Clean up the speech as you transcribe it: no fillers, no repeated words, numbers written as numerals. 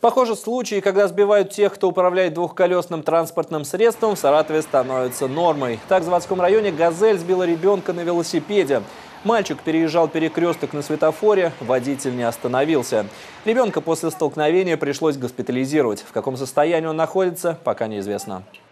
Похоже, случаи, когда сбивают тех, кто управляет двухколесным транспортным средством, в Саратове становятся нормой. Так, в заводском районе «Газель» сбила ребенка на велосипеде. Мальчик переезжал перекресток на светофоре, водитель не остановился. Ребенка после столкновения пришлось госпитализировать. В каком состоянии он находится, пока неизвестно.